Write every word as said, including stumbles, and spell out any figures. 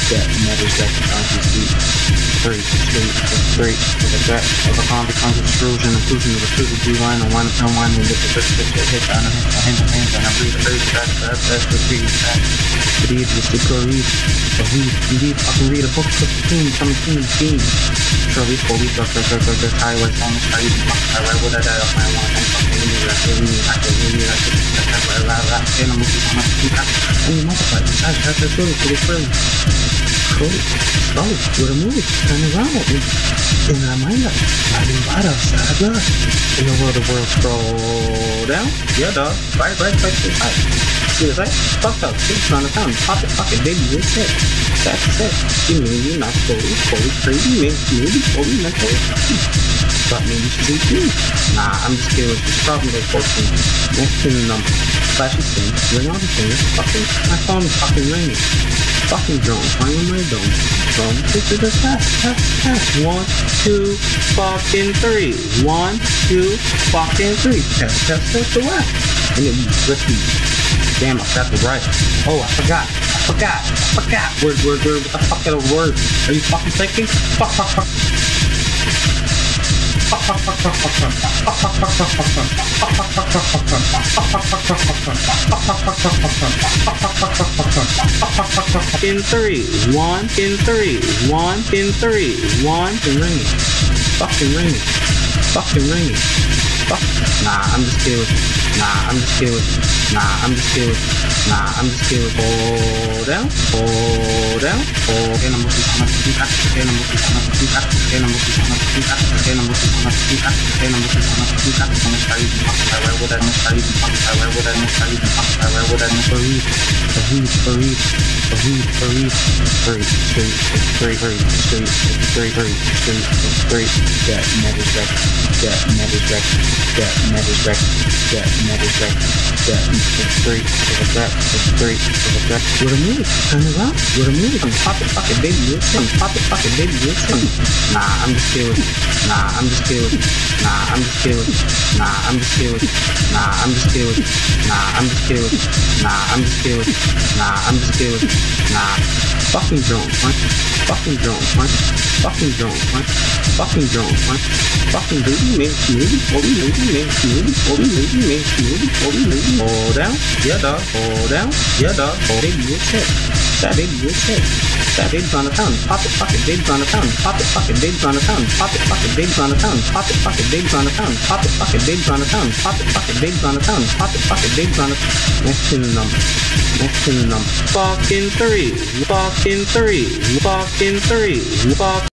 that matters that conscious beat. Three, street, three, with a threat of a calm becomes extrusion, inclusion of a physical rewind, and one and one, and with the first picture hit on a hit, a hand, a hand, and I breathe a very fast, fast, fast, the three, fast. Read, the super read, a read, indeed, I can read a book, book, team, some team, team. Sure, we four weeks, or the the highway, on the side, highway, what I die of my one, and fucking me, I can really, I can really, I can, I can, I can, I can, I'm looking for my feet, and you multiply, I have to feel it, it's really. Cool, slow, with a movie, turn around at me. In my mind, I've been right outside, blood. In the world, the world scroll down. Yeah, dog. Right, right, right, right. See what I say? Fucked up. Six on the pound. Pop it, fuck it, baby. It's it. That's it. You mean you're not fully, fully crazy. Maybe fully mentally. But maybe she's eighteen. Nah, I'm just kidding with this problem like fourteen. Next to the number. Flashy thing. Ring on the finger. Fucking. My phone is fucking ringing. Fucking drone, flying my dome. Dome, this is the test, test, test. One, two, fucking three. One, two, fucking three. Test, test, test the left. And then you repeat. Damn, I got the right. Oh, I forgot. I forgot. I forgot. Word, word, word. What the fuck are the words? Are you fucking thinking? Fuck, fuck, fuck. Fuck, fuck, fuck, fuck, fuck, fuck, fuck, fuck, fuck, fuck, fuck, fuck, fuck, fuck, fuck, fuck, fuck, fuck, in three, one, in three, one, in three, one, and ring it. Fucking ring it. Fucking ring it. Fuck. Nah, I'm just kidding with you. Nah, I'm just kidding with you. Nah, I'm just kidding with you. Nah, I'm just kidding with you. Hold down, hold down, hold. And I'm looking for my feet. And I'm looking for my feet. And I'm looking for my feet. And I'm looking for my feet. And I'm looking for my feet. I'm gonna try you. I wear what I'm gonna try you. I wear what I'm gonna try you. I wear what I'm gonna read. A read, a read, a read, a read. Three, straight, three, three, straight, three, three, straight, three. That matters back. That matters back. That matters back. That matters back. That three, with a threat, with three, with a threat. With a move, turn around. With a move, I'm pop it, fuck it, baby, it's him. Pop it, fuck it, baby, it's him. Nah, I'm just kidding with you. Nah, I'm just kidding with you. Nah, I'm just kidding with you. Nah, I'm just kidding with you. Nah, I'm just kidding with you. Nah, I'm just kidding with you. Nah, I'm just kidding with you. Nah, I'm just kidding with you. Nah, fucking drone, man. Fucking drone, man. Fucking drone, man. Fucking drone, man. Fucking baby, man. Maybe, maybe, maybe, maybe, maybe, maybe, maybe, maybe, maybe, maybe. Hold down, yeah, dog. Hold down, yeah, dog. Oh, baby, it's it. That baby, it's it. That baby's on the pound. Pop it, fuck it, baby's on the pound. Pop it, fuck it, baby's on the pound. Pop it, fuck it, baby's on the pound. Pop it, fuck it, baby's on the pound. Pop it, fuck it, baby's on the pound. Pop it, fuck it, baby's on the pound. Pop it, fuck it, baby's on the pound. Next to the number. Next to the number. Fucking three. Fucking three. Fucking three. Fuck.